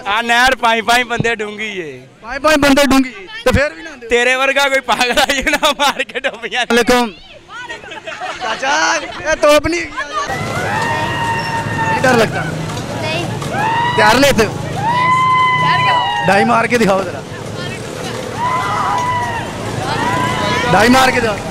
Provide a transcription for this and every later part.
आ नहर पाई बंदे डूंगी है, पाई बंदे डूंगी तो फिर भी ना तेरे वर्गा कोई पागल आई ना मार के डूबिया। चाचा ये तोप नहीं डर लगता? नहीं। तैयार लेते हो? ढाई मार के दिखाओ जरा, ढाई मार के दिखाओ।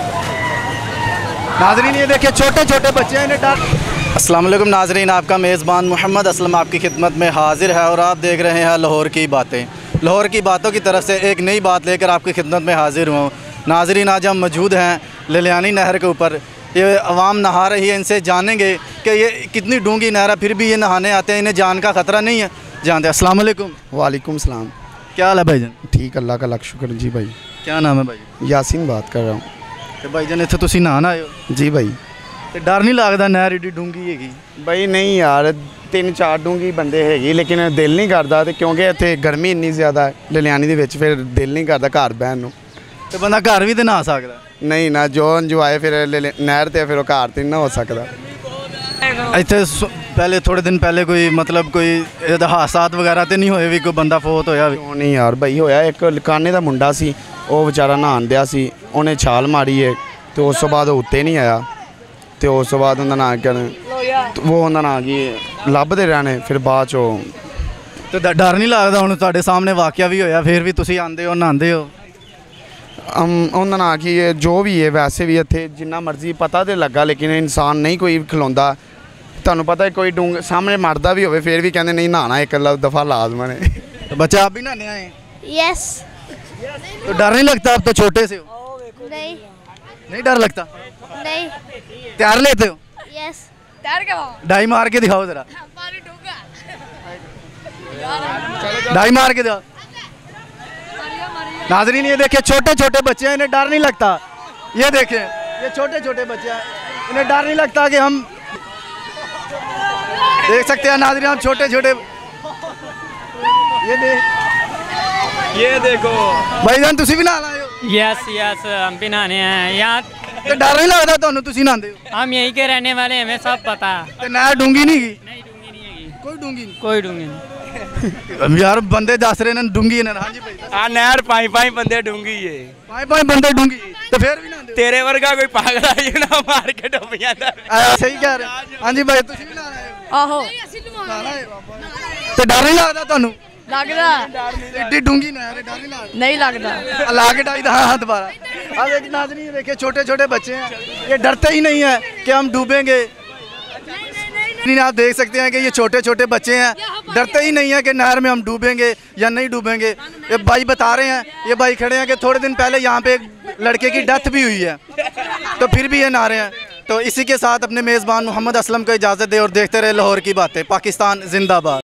नाजरीन ये देखिए छोटे छोटे बच्चे हैं, इन्हें डर। अस्सलाम वालेकुम नाजरीन, आपका मेज़बान मोहम्मद असलम आपकी खिदमत में हाजिर है और आप देख रहे हैं लाहौर की बातें। लाहौर की बातों की तरफ से एक नई बात लेकर आपकी खिदमत में हाजिर हूँ। नाजरीन आज हम मौजूद हैं ललियानी नहर के ऊपर। ये आवाम नहा रही है, इनसे जानेंगे कि ये कितनी डूंगी नहर है, फिर भी ये नहाने आते हैं, इन्हें जान का ख़तरा नहीं है। जानते हैं। अस्सलाम वालेकुम। वालेकुम सलाम। क्या हाल है भाईजान? ठीक, अल्लाह का लाख शुक्र जी भाई। क्या नाम है भाई? यासीन बात कर रहा हूँ। तो भाईजान इत्थे तुसीं नहान आए हो? जी भाई। तो डर नहीं लगता नहर एडी डूंगी हैगी? भाई नहीं यार, 3-4 डूंगी बंदे हैगी, लेकिन दिल नहीं करता क्योंकि इत्थे गर्मी इन्नी ज़्यादा है ललियानी दे विच, फिर दिल नहीं करता घर बहन नूं। तो बंदा घर भी तो नहा सकता? नहीं ना, जो इंजॉय फिर नहर ते फिर घर ते ना हो सकता। इत्थे पहले थोड़े दिन पहले कोई मतलब कोई हादसा वगैरह तो नहीं होए भी, कोई बंदा फोत होया भी? क्यों नहीं यार भाई, होया एक लकाने दा मुंडा सी, वो बेचारा नहान दिया सी, उन्हें छाल मारी है तो उस तो बाद उत्ते नहीं आया, तो उस तो बाद उन्दा नाम क्या वो उन्दा नाम की लभदे रहने, फिर बाद चो। तो डर नहीं लगता? हुण तुहाडे सामने वाकया भी होया, फिर भी तुसीं आंदे हो नहांदे हो? उन्दा नाम की जो भी है, वैसे भी इत्थे जिन्ना मर्जी पता तो लगा, लेकिन इंसान नहीं कोई खिलाउंदा। तुहानू पता है कोई डूंग सामने मरदा भी होवे फिर भी कहते नहीं नहाना एक दफ़ा लाजमन है। तो बच्चा आप भी नहाने आए? यस। तो डर नहीं लगता? आप तो छोटे से हो। नहीं। नहीं डर लगता? नहीं। तैयार लेते हो? यस। ढाई मार के दिखाओ जरा, ढाई मार के दिखाओ। नाजरीन ये देखिए छोटे छोटे बच्चे हैं, इन्हें डर नहीं लगता। ये देखें ये छोटे छोटे बच्चे हैं, इन्हें डर नहीं लगता कि हम देख सकते हैं नाजरीन, हम छोटे छोटे ये देखो भाईजान तुसी भी नहाना आए हो? यस यस, हम भी नहाने हैं यहाँ। तो डर नहीं लगता तुहानू? तुसी नहांदे हो? हम यहीं के रहने वाले हैं, हमें सब पता है। तो नहर डूंगी नहीं की? नहीं डूंगी नहीं है, कोई डूंगी नहीं? कोई डूंगी नहीं। यार बंदे दस रहे हैं डूंगी है। हाँ जी भाई। आ नहर पाई बंदे डूंगी है, पाई बंदे डूंगी तो फिर भी नहांदे हो? तेरे वर्गा कोई पागल आई ना मार के डूबिया। सही कह रहे। हाँ जी भाई तुसी भी नहाना आए आहो। हो? तो डर नहीं लगता तुहानू? लगदा एडी डूंगी नहर है, डर नहीं लगता? नहीं लगदा। ला के डाई हाँ दोबारा। अब एक नाज़रीन देखिए छोटे छोटे बच्चे हैं, ये डरते ही नहीं है कि हम डूबेंगे। नहीं आप देख सकते हैं कि ये छोटे छोटे बच्चे हैं, डरते ही नहीं है कि नहर में हम डूबेंगे या नहीं डूबेंगे। ये भाई बता रहे हैं, ये भाई खड़े हैं कि थोड़े दिन पहले यहाँ पे एक लड़के की डेथ भी हुई है, तो फिर भी ये नहा रहे हैं। तो इसी के साथ अपने मेज़बान मोहम्मद असलम को इजाज़त दे और देखते रहे लाहौर की बातें। पाकिस्तान जिंदाबाद।